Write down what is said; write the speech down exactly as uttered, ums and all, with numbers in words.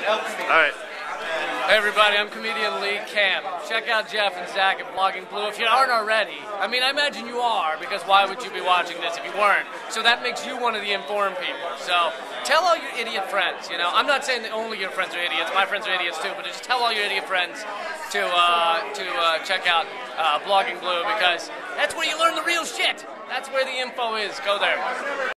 All right. Hey everybody, I'm comedian Lee Camp. Check out Jeff and Zach at Blogging Blue if you aren't already. I mean, I imagine you are, because why would you be watching this if you weren't? So that makes you one of the informed people. So tell all your idiot friends, you know. I'm not saying that only your friends are idiots. My friends are idiots too, but just tell all your idiot friends to uh, to uh, check out uh, Blogging Blue, because that's where you learn the real shit. That's where the info is. Go there.